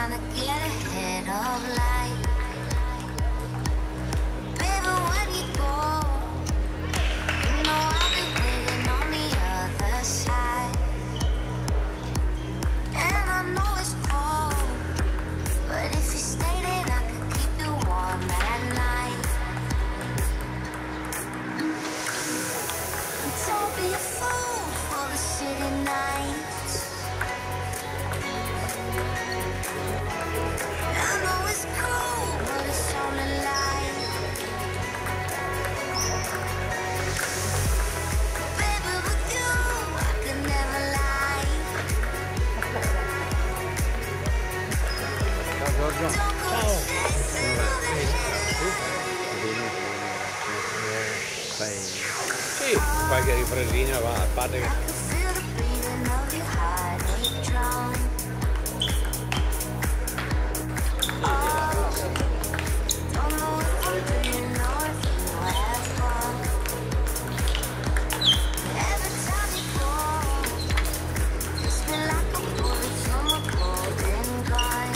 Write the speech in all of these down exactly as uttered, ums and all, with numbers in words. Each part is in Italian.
trying to get ahead of life. Baby, when you go, you know I'll be waiting on the other side. And I know it's cold, but if you stay there, I could keep you warm at night. Don't be a fool for the city nights. I know it's cold, but it's only light. Baby, with you, I could never lie. Ciao Giorgio. Don't go chasing all the headlights. Sì, qualche ripresina va, a parte I che... can feel the beating of your heartache drum. Oh, don't know if I'm dreaming or if you have fun. Every time you go, it's been like a bullet from a golden gun.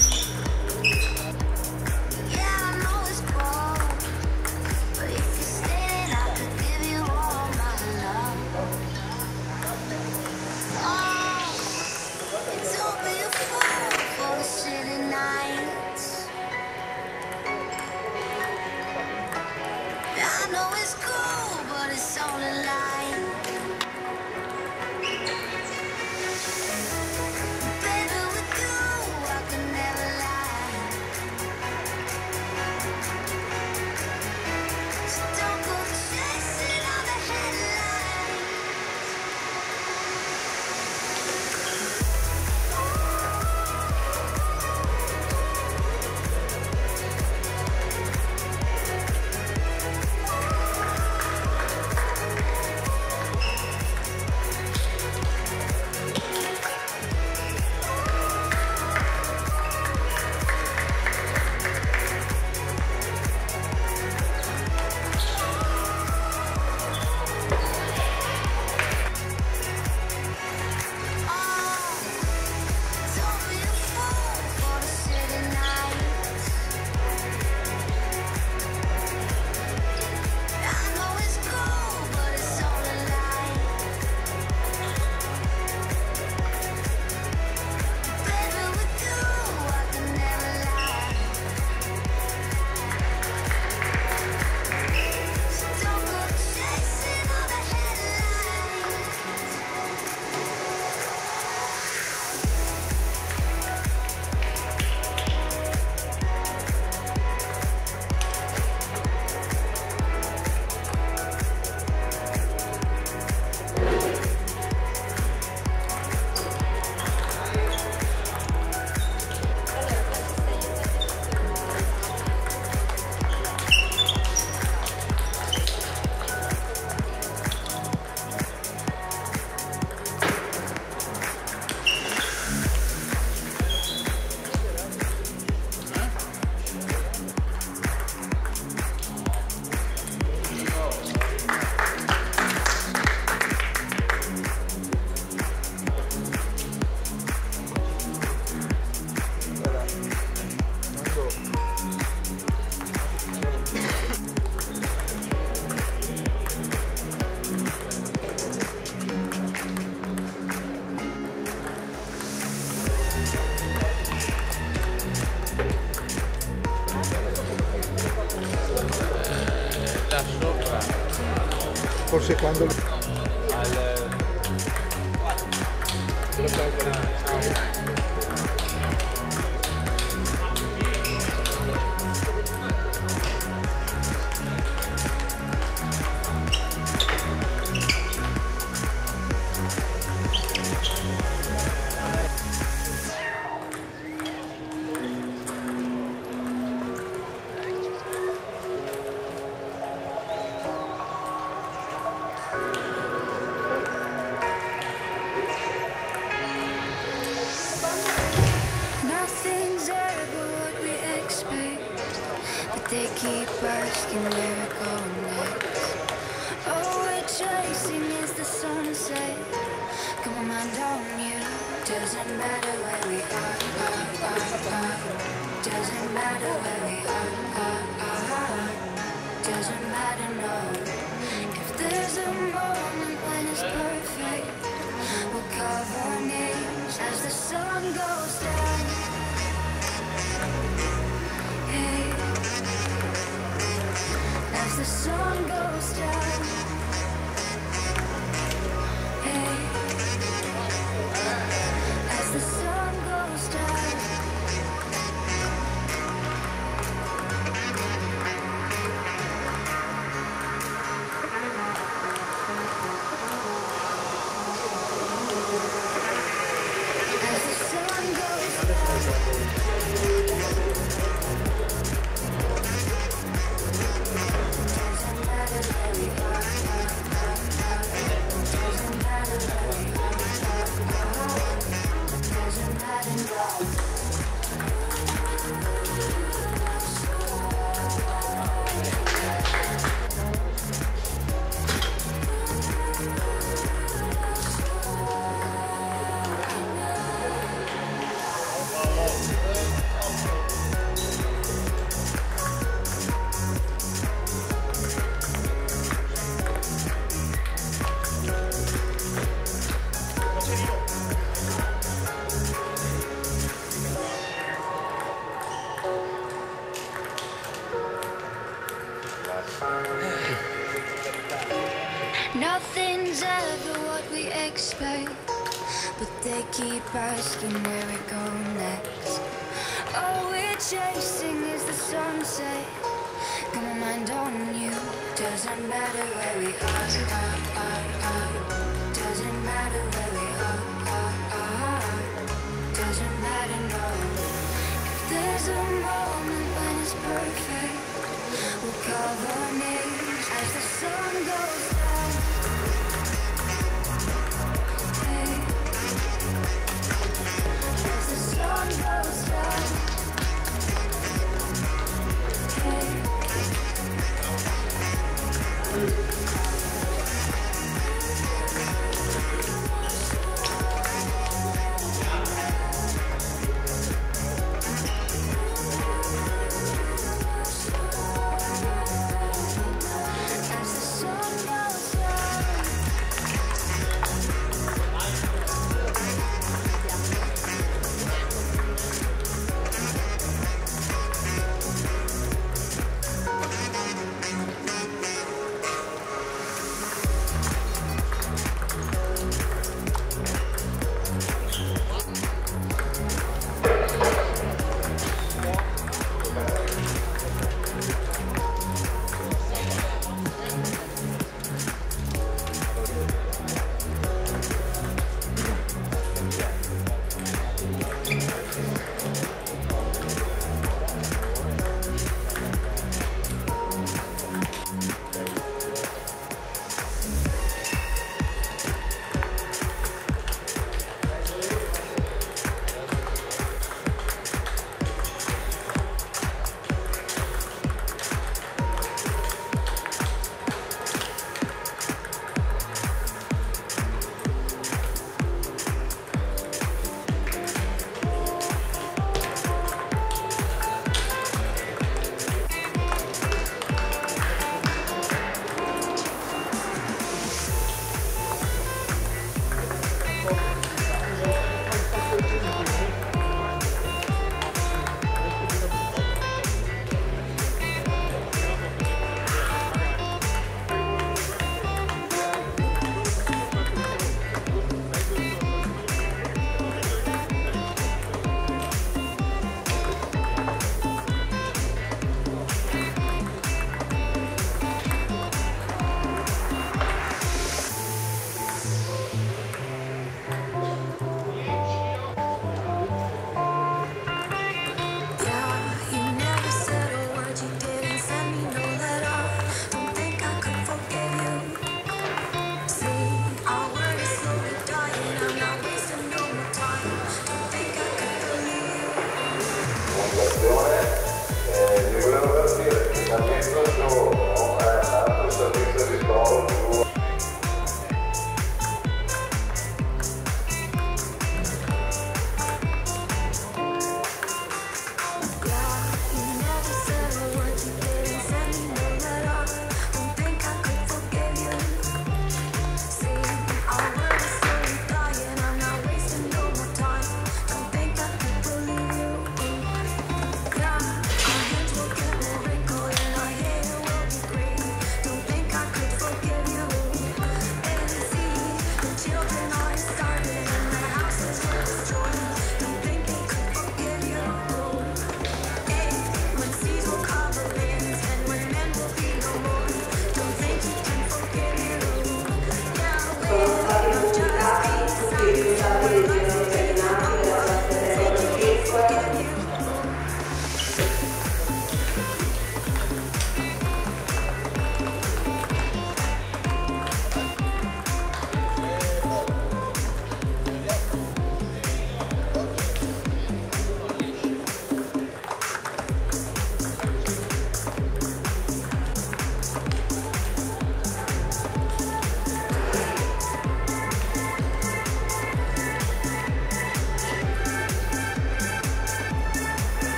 Yeah, I know it's cold, but if you stay, then I could give you all my love. Oh, don't be a fool for the city nights. I know it's cool, but it's only light. Baby, with you, I could never lie. So don't go chasing all the headlights. Don't be a fool for the city nights. I know it's cold, but it's only light. Baby, with you, I can never lie. So don't go chasing all the headlights. Da sopra Forse quando... al... Nothing's ever what we expect, but they keep asking where we're going next. All we're chasing is the sunset. Come on, mind on you. Doesn't matter where we are, are, are, are. matter where we are, are, are. Doesn't matter, no. If there's a moment when it's perfect, we'll carve our names as the sun goes down. Hey, as the sun goes down. Hey, as the sun goes down. As the sun goes doesn't matter where we are, doesn't matter where we are, doesn't matter, no. Nothing's ever what we expect, but they keep asking where we go next. All we're chasing is the sunset. Got my mind on you. Doesn't matter where we are, are, are, are. Doesn't matter where we are, are, are. Doesn't matter, no. If there's a moment when it's perfect, we'll carve our names as the sun goes down. Hey, as the sun goes down. Hey, as the sun goes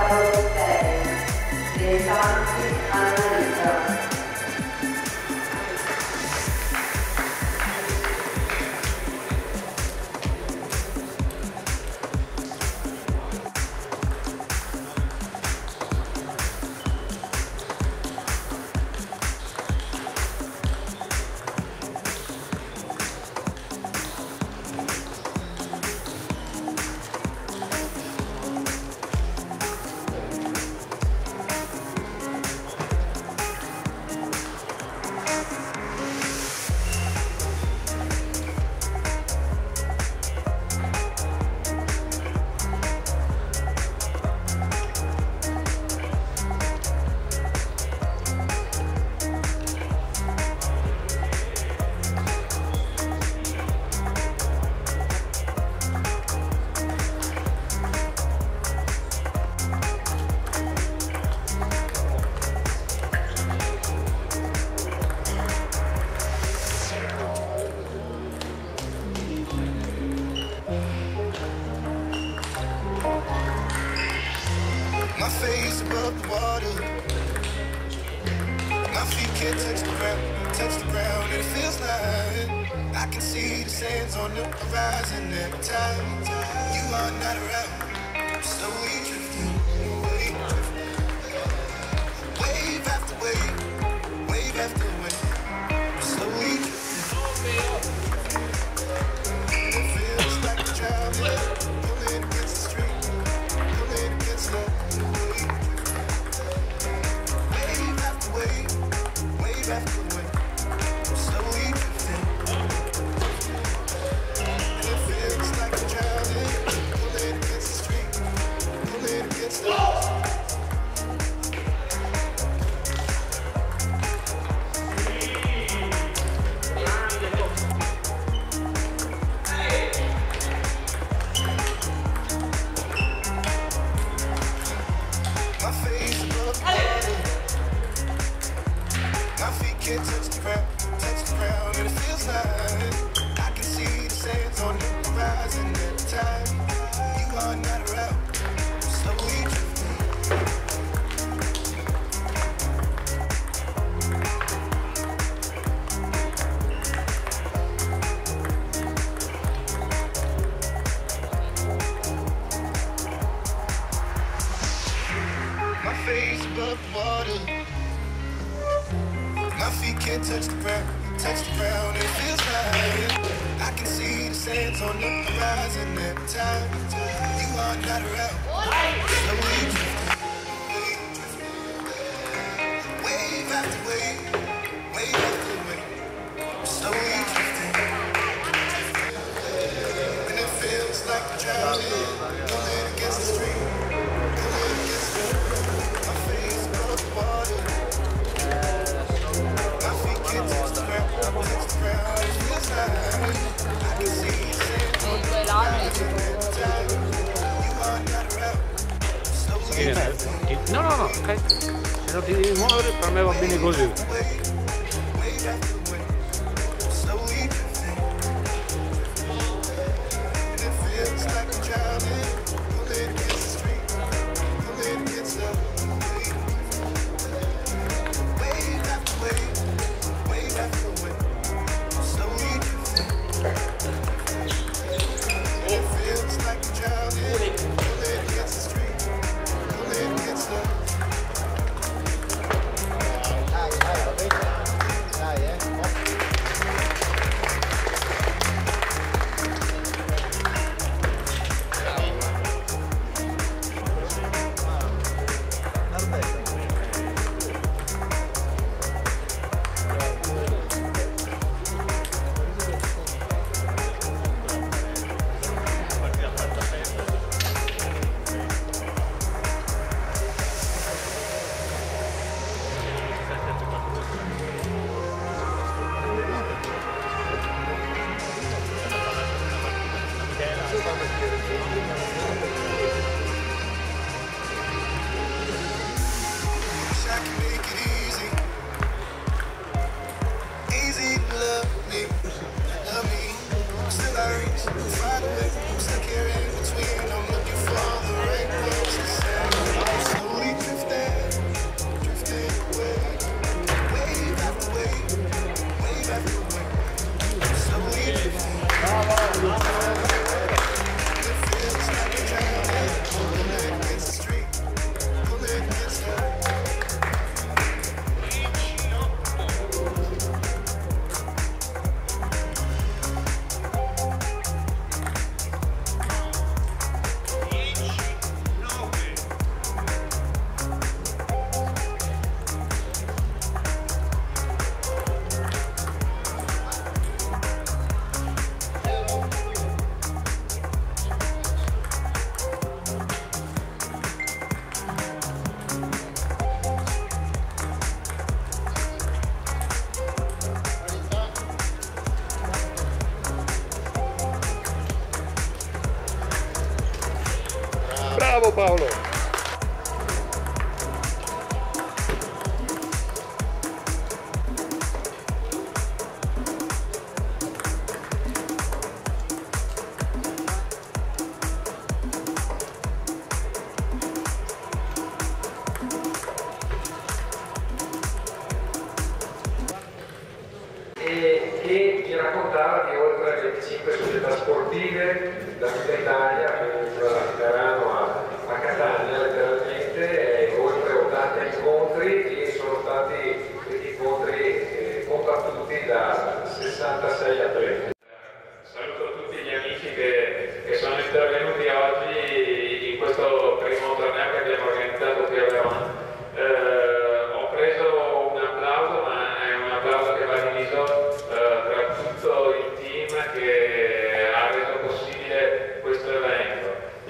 Face above the water, my feet can't touch the ground, touch the ground, and it feels like I can see the sands on the horizon every time you are not around. Slowly drifting away, wave after wave, wave after wave, slowly drifting. It feels like we're drowning, pulling against the street, pulling against the touch the ground, touch the ground, it feels like I can see the sands on the horizon every time you are not around. Slowly drifting, wave after wave, wave after wave, slowly drifting, and it feels like I'm drowning, pulling against the stream, pulling against the, my face above the water. No, no, no, ok. Se non ti devi muovere per me va bene così. Find a way, I'm stuck here in between. I'm looking for the right words to say. Bravo Paolo! E che mi raccontava di oltre venticinque società sportive da tutta Italia, quindi da Milano a, a Catania letteralmente, e oltre ottanta incontri, e sono stati questi incontri eh, combattuti da sessantasei atleti. Saluto tutti gli amici che, che sono intervenuti oggi in questo primo torneo che abbiamo organizzato qui a Verona. Eh, ho preso un applauso, ma è un applauso che va diviso eh, tra tutto il team che ha reso possibile questo evento.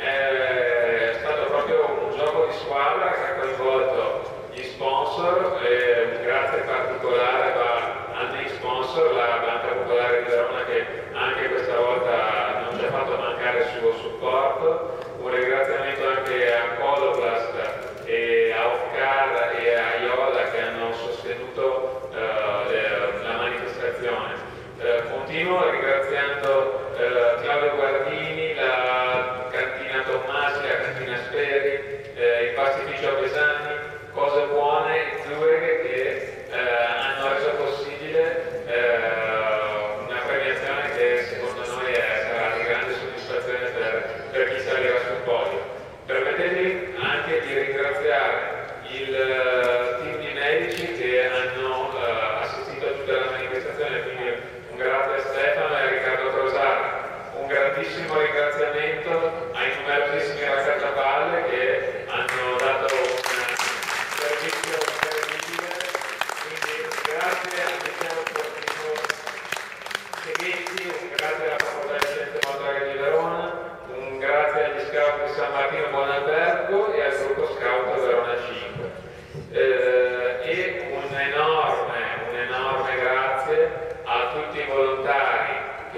È stato proprio un gioco di squadra che ha coinvolto gli sponsor, e un grazie particolare va agli sponsor, la Banca Popolare di Verona, che anche questa volta non ci ha fatto mancare il suo supporto. Un ringraziamento anche a Coloplast e a Offcar e a Iola che hanno sostenuto uh, la manifestazione. Uh, continuo ringraziando uh, Claudio Guardini, la cantina Tommasi, la cantina Speri, uh, il pastificio Besani, Cose Buone, Zueghe, che uh, hanno reso possibile uh, una premiazione che secondo noi è, sarà di grande soddisfazione per, per chi salirà sul podio. Permettetemi anche di ringraziare il uh, team di medici che hanno uh, assistito a tutta la manifestazione, quindi un grazie a Stefano e a Riccardo Crosara. Un grandissimo ringraziamento ai numerosissimi raccattapalle che hanno dato un servizio incredibile, quindi grazie al liceo sportivo Seghetti, un grazie alla Facoltà di Scienze Motorie di Verona, un grazie agli scout di San Martino Buonalbergo e al gruppo scout Verona cinque. Eh, e un enorme, un enorme grazie a tutti i volontari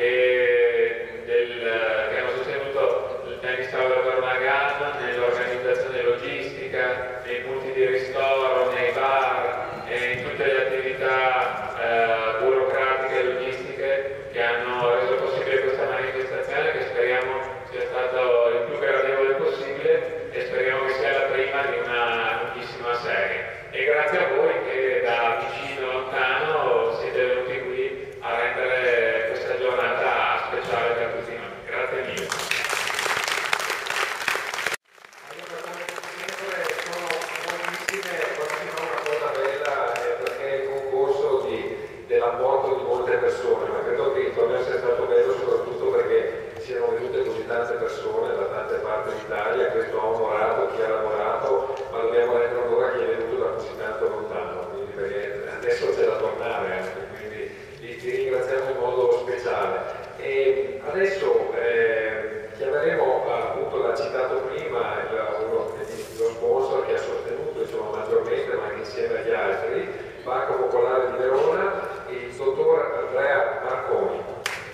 che, del, che hanno sostenuto il tennis tower Verona Gallo nell'organizzazione logistica, nei punti di ristoro, nei bar e in tutte le attività eh, burocratiche e logistiche che hanno reso possibile questa manifestazione, che speriamo sia stato il più gradevole possibile e speriamo che sia la prima di una lunghissima serie. E grazie a voi che da vicino e lontano siete venuti qui a rendere questa giornata speciale per tutti noi. Grazie mille. Allora, come sempre, sono moltissime, quando una cosa bella è perché è il concorso di, dell'apporto di molte persone, ma credo che il torneo sia stato bello soprattutto perché siano venute così tante persone da tante parti d'Italia. Questo ha onorato chi ha lavorato, ma dobbiamo rendere onore a chi è venuto da così tanto lontano, quindi perché adesso c'è da tornare anche, quindi vi, vi ringraziamo in modo speciale. E adesso eh, chiameremo appunto, l'ha citato prima, il, uno, lo sponsor che ha sostenuto insomma, maggiormente, ma anche insieme agli altri, Banca Popolare di Verona, il dottor Andrea Marconi.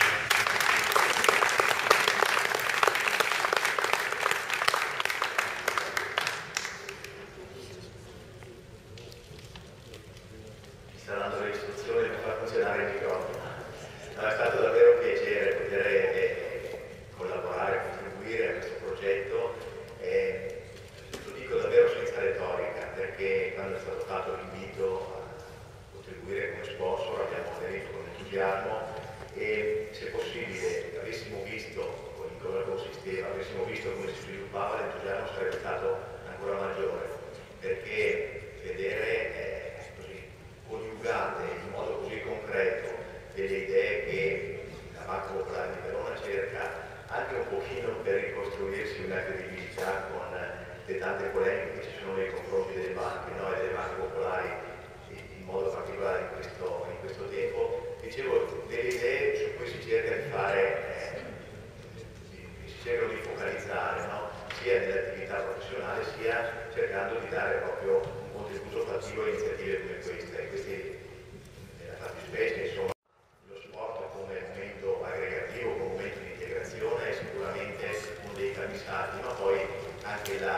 Dando le istruzioni per far funzionare il microfono. No, è stato davvero un piacere poter eh, collaborare, contribuire a questo progetto. Eh, lo dico davvero senza retorica, perché quando è stato fatto l'invito a contribuire come sponsor abbiamo aderito con entusiasmo e, se possibile, avessimo visto in cosa consisteva, avessimo visto come si sviluppava, l'entusiasmo sarebbe stato ancora maggiore, perché vedere eh, coniugate in modo così concreto delle idee che la Banca Popolare di Verona cerca anche un pochino per ricostruirsi una credibilità con le tante polemiche che ci sono nei confronti delle banche, no? E delle banche popolari in modo particolare in questo, in questo tempo. Dicevo, delle idee su cui si cerca di fare, eh, si cercano di focalizzare, no? Sia nell'attività professionale sia cercando di dare proprio un contributo fattivo a iniziative come queste. Questi, nella fattispecie, insomma, lo sport come momento aggregativo, come momento di integrazione è sicuramente uno dei cardinali, ma poi anche la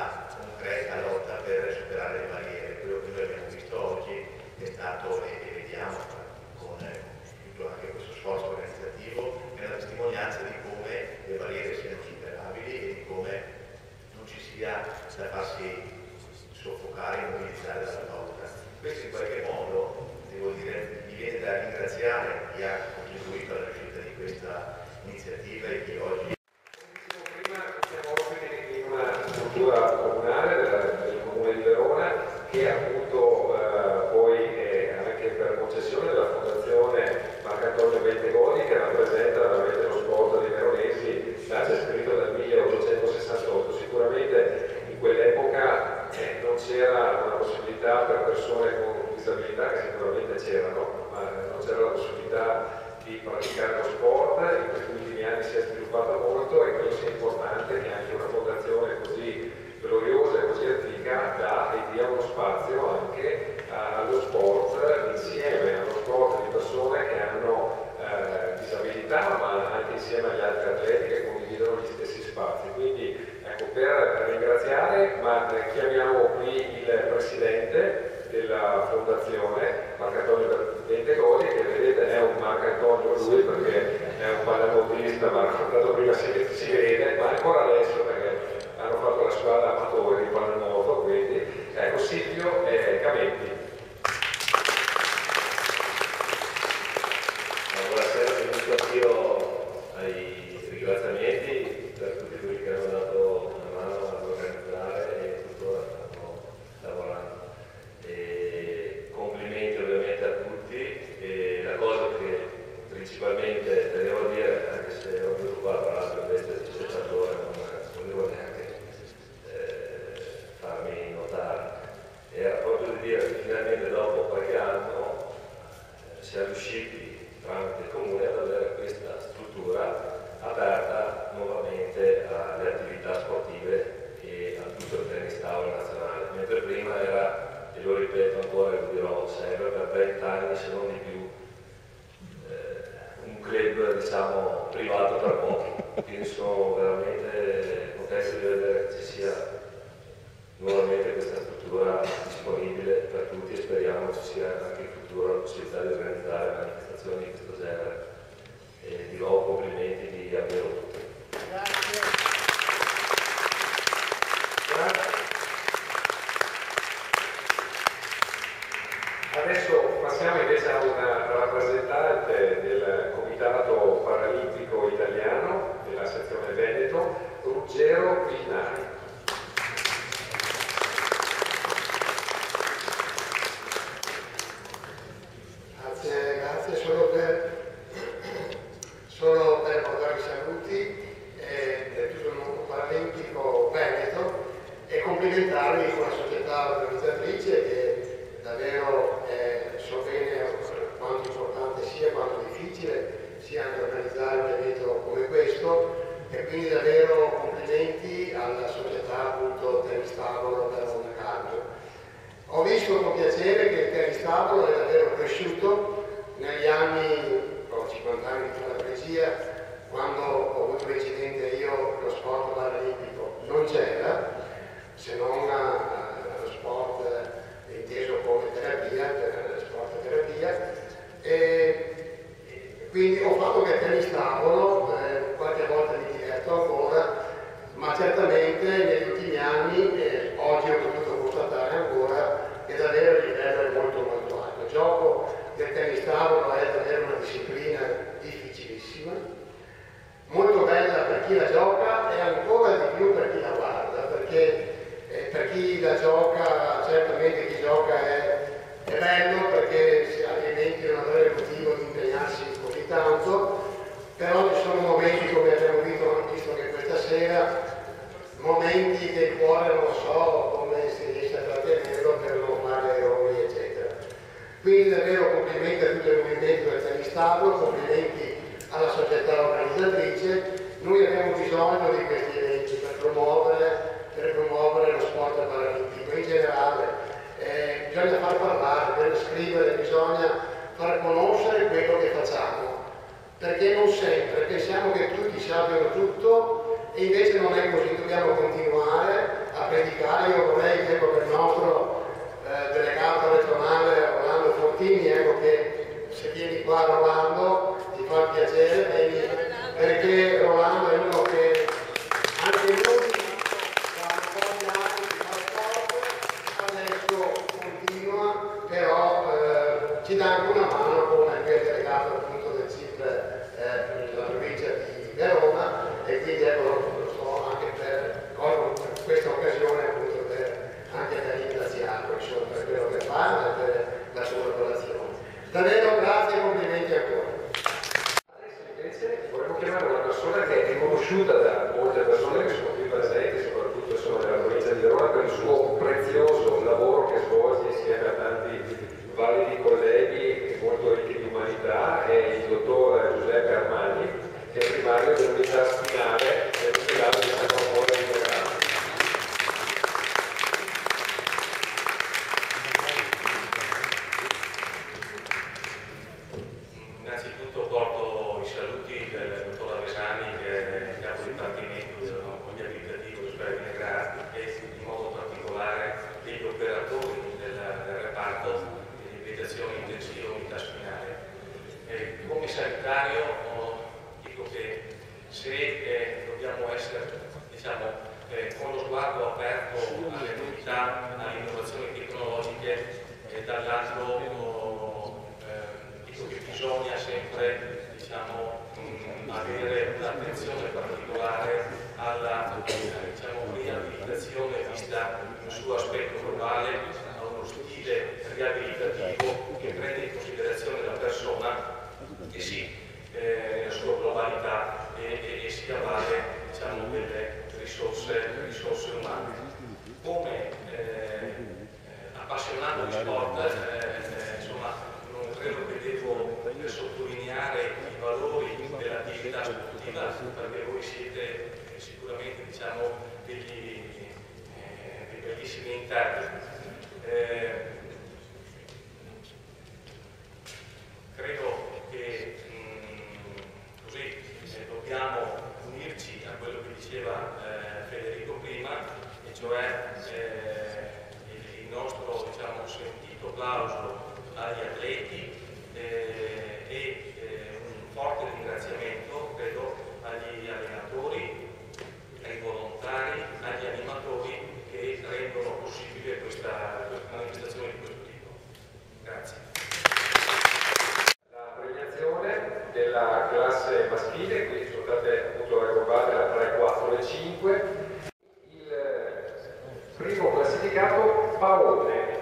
sia da farsi soffocare e immobilizzare dalla paura. Questo in qualche modo, devo dire, mi viene da ringraziare chi ha contribuito alla riuscita di questa iniziativa e chi oggi... Prima siamo in una struttura comunale del Comune di Verona che appunto eh, poi è anche per concessione della Fondazione Marcantonio Bentegodi, che rappresenta veramente lo sport dei veronesi, nasce scritto dal milleottocentosessantotto. Sicuramente in quell'epoca eh, non c'era una possibilità per persone con disabilità, che sicuramente c'erano, ma non c'era la possibilità di praticare lo sport. In questi ultimi anni si è sviluppata molto e credo sia importante che anche una fondazione così gloriosa e così antica dà e dia uno spazio anche allo sport, insieme allo sport di persone che hanno eh, disabilità, ma anche insieme agli altri atleti che condividono gli stessi spazi. Quindi ecco, per ringraziare, ma chiamiamo qui il presidente della fondazione Marcantonio Bentegodi, che vedete è un Marcantonio lui perché è un pallanuotista, ma raccontato prima si, si vede, ma ancora adesso perché hanno fatto la squadra amatori di pallanuoto, quindi ecco Silvio eh, Cametti. Buonasera, benvenuto anch'io ai ringraziamenti per tutti quelli che hanno dato una mano ad organizzare e tuttora stanno lavorando. E complimenti ovviamente a tutti, e la cosa che principalmente tenevo a dire, anche se ero venuto qua tra l'altro invece di spettatore, non volevo neanche eh, farmi notare, era proprio di dire che finalmente dopo qualche anno eh, siamo riusciti tramite il Comune ad avere questa struttura aperta nuovamente alle attività sportive e a tutto il tennis tavolo nazionale, mentre prima era, e lo ripeto ancora e lo dirò sempre, per trenta anni se non di più, un club diciamo privato per pochi. Quindi sono veramente contento di vedere che ci sia nuovamente questa struttura disponibile per tutti e speriamo ci sia anche in futuro la possibilità di organizzare manifestazioni di questo genere. E di nuovo complimenti di davvero tutti. Grazie. Grazie. Adesso passiamo invece a una rappresentante del Comitato Paralimpico Italiano della sezione Veneto, Ruggero Vignari. Grazie, grazie solo per, solo per portare i saluti eh, per tutto il mondo paralimpico veneto e complimentarvi con la società organizzatrice che davvero eh, so bene quanto importante sia, quanto difficile sia anche organizzare un evento come questo, e quindi davvero complimenti alla società appunto Tennis Tavolo per Monte Carlo. Ho visto con piacere che il tennis tavolo è davvero cresciuto negli anni, ho cinquanta anni di paraplegia, quando ho avuto l'incidente io lo sport paralimpico non c'era, se non uh, lo sport uh, inteso come terapia, per sport terapia, e quindi ho fatto che il tennis tavolo, eh, qualche volta mi diverto ancora, ma certamente negli ultimi anni, eh, oggi ho potuto constatare ancora che davvero il livello è molto molto alto. Il gioco del tennis tavolo è davvero una disciplina difficilissima, molto bella per chi la gioca e ancora di più per chi la guarda, perché eh, per chi la gioca, certamente chi gioca è, è bello perché altrimenti non avrebbe motivo di impegnarsi così tanto, però ci sono momenti, come abbiamo visto, visto che questa sera, momenti che il cuore non lo so come si riesce a trattenerlo per non fare errori eccetera. Quindi davvero complimenti a tutto il movimento del tennis tavolo, complimenti alla società organizzatrice. Noi abbiamo bisogno di questi eventi per promuovere, per promuovere lo sport paralimpico in generale. Eh, bisogna far parlare, per scrivere, bisogna far conoscere quello che facciamo, perché non sempre pensiamo che tutti sappiano tutto e invece non è così, dobbiamo continuare a predicare. Io vorrei che il nostro eh, delegato regionale Rolando Fortini, ecco che se vieni qua Rolando ti fa piacere, vieni, perché Rolando è uno che anche lui fa un po' conosciuta da molte persone che sono qui presenti, soprattutto insomma, nella provincia di Verona, per il suo prezioso lavoro che svolge insieme a tanti validi colleghi molto ricchi di umanità, è il dottor Giuseppe Armani, che è primario dell'unità spinale dell'ospedale di San Ramone di Verona. Innanzitutto porto i saluti del dottor Avesani, che è il capo dipartimento dell'oncologia abitativa dell'ospedale di Negrati, e in modo particolare degli operatori del, del reparto di riabilitazione intensiva unità spinale. Eh, come sanitario oh, dico che se eh, dobbiamo essere diciamo, eh, con lo sguardo aperto alle novità, alle innovazioni tecnologiche, e dall'altro oh, eh, dico che bisogna sempre diciamo, mh, avere un'attenzione particolare alla diciamo, riabilitazione vista nel suo aspetto globale, a uno stile riabilitativo che prende in considerazione la persona e sì, eh, nella sua globalità e, e, e si avvale diciamo, delle risorse, risorse umane. Come eh, appassionato di sport, eh, insomma, non credo che devo sottolineare i valori dell'attività sportiva, perché voi siete sicuramente diciamo, degli, eh, dei bellissimi interpreti. Eh, credo che mh, così eh, dobbiamo unirci a quello che diceva eh, Federico prima, e cioè eh, il, il nostro diciamo, sentito plauso agli atleti eh, e eh, un forte ringraziamento credo agli allenatori, ai volontari, agli animatori che rendono possibile questa, questa manifestazione di questo tipo. Grazie. Della classe maschile, quindi sono state appunto raggruppate da tre, quattro e cinque. Il primo classificato Paone.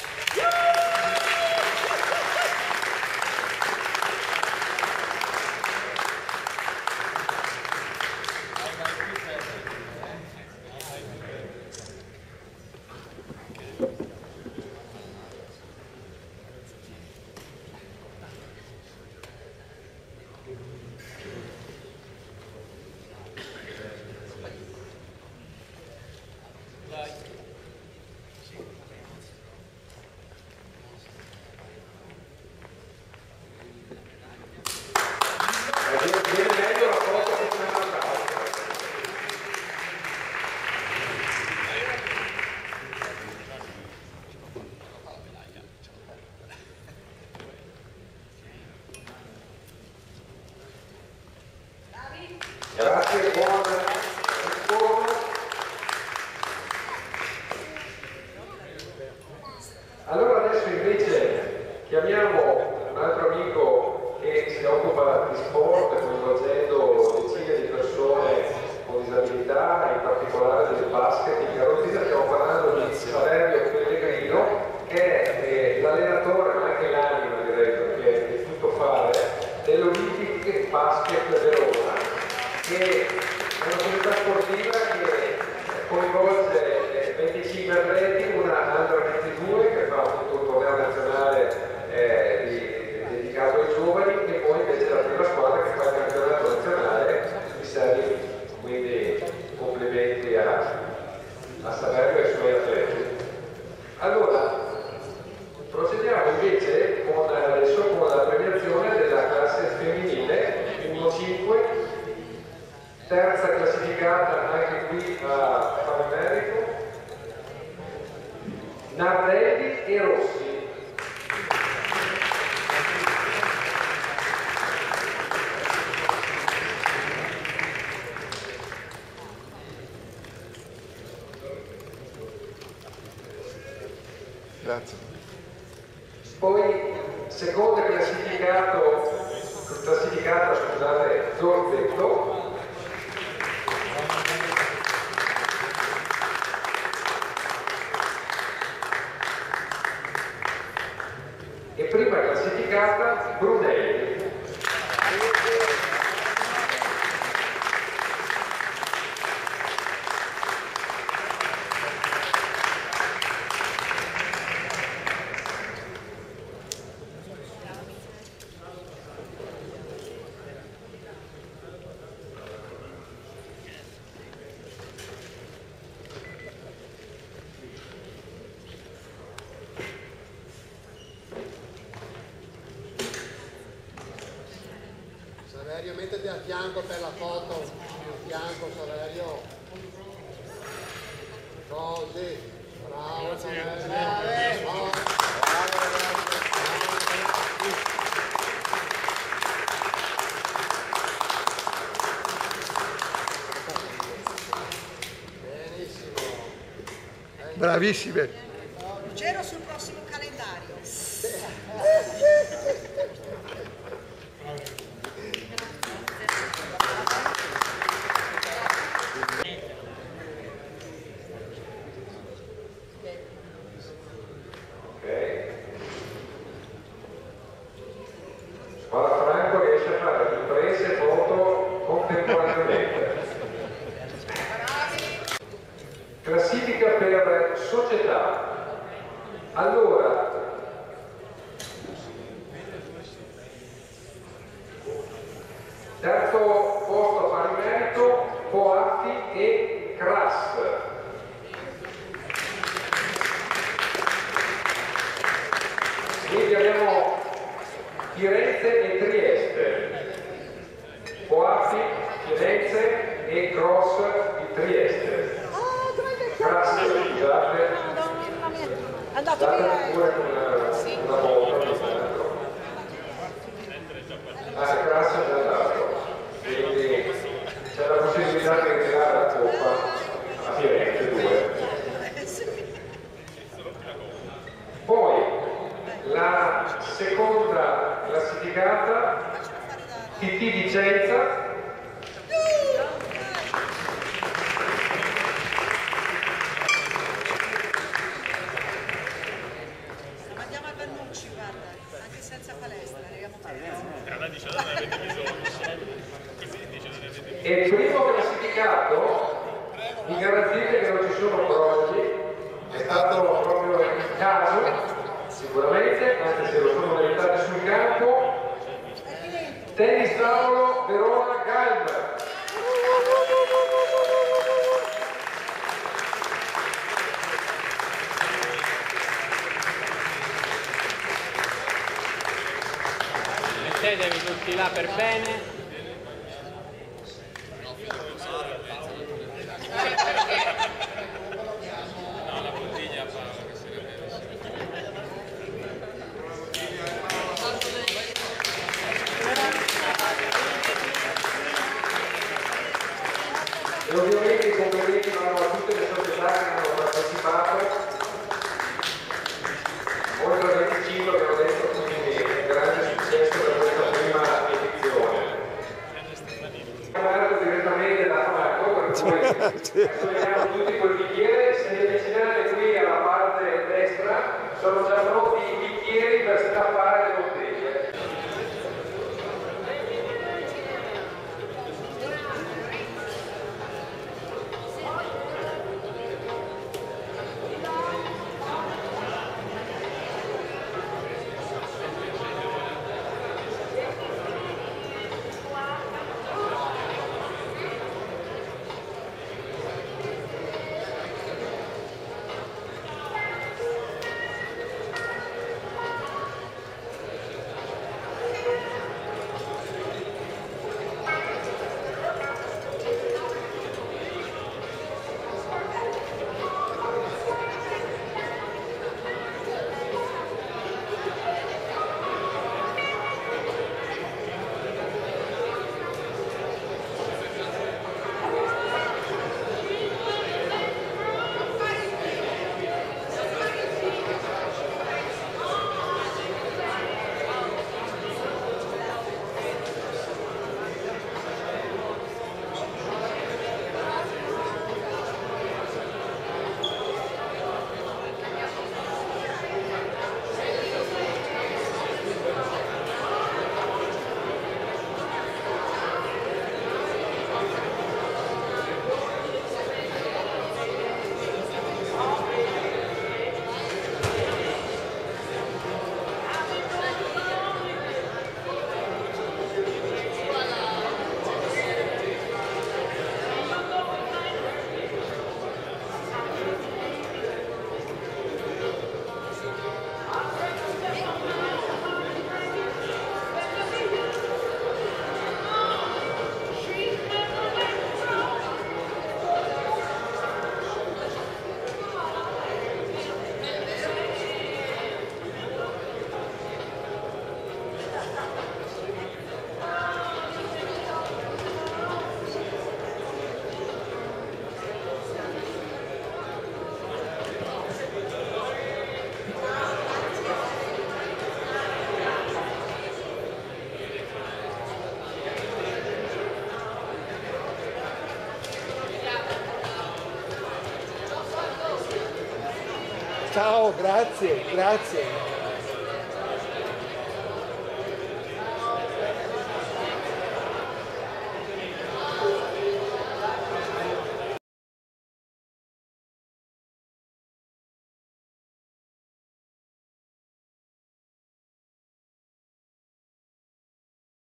Grazie, buon ritorno. Allora adesso invece chiamiamo un altro amico che si occupa di sport, coinvolgendo decine di persone con disabilità, in particolare del basket in carrozzina. Stiamo parlando di Saverio Pellegrino, che è eh, l'allenatore ma anche l'anima, direi, perché è tutto fare, dell'Olympic Basket Verona, che è una comunità sportiva che coinvolge venticinque atleti, una Under ventidue che fa appunto un torneo nazionale eh, di, dedicato ai giovani, e poi invece la prima squadra che fa il campionato nazionale di Serie. Quindi complimenti a, a Saverio e ai suoi atleti. Allora, procediamo invece con, adesso con la premiazione della classe femminile uno cinque. Terza classificata anche qui a fare merito, Nardelli e Rossi. Grazie. Poi seconda classificato, classificata scusate, Zorzetto. E prima classificata Brunelli. Saverio, mettiti a fianco per la foto, a fianco Saverio. Così, bravo Saverio. Bravo. Benissimo. Bravissime. C'ero sul prossimo calendario. Squadra Franco riesce a fare riprese e foto contemporaneamente. Classifica per società. Allora, terzo posto a pari merito, Poatti e Crass. Quindi abbiamo Firenze e Trieste, Poatti, Firenze e Cross di Trieste. Crass, scusate. Andato Date via. pure una, una volta. Ah, Crass è già andato. Quindi c'è la possibilità di ritirare la coppa a Firenze due. Poi la seconda classificata, T T Vicenza, Andiamo a Vannucci, guarda, anche senza palestra, arriviamo tardi. e il primo classificato, mi garantite che non ci sono crolli, è stato proprio il caso, sicuramente, anche se lo sono diventati sul campo. Tennis tavolo Verona Galma. Mettetevi tutti là per bene. E ovviamente i complimenti vanno a tutte le società che hanno partecipato, oltre a venticinque che hanno detto, quindi grande successo per questa prima edizione. Siamo andati direttamente da Franco, per cui vediamo tutti quel bicchiere, se vi avvicinate qui alla parte destra sono già pronti i bicchieri per strappare le bottiglie. Ciao, grazie, grazie.